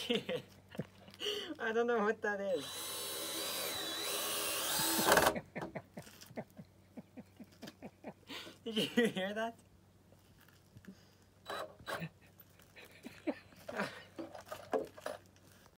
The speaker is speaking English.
I don't know what that is. Did you hear that?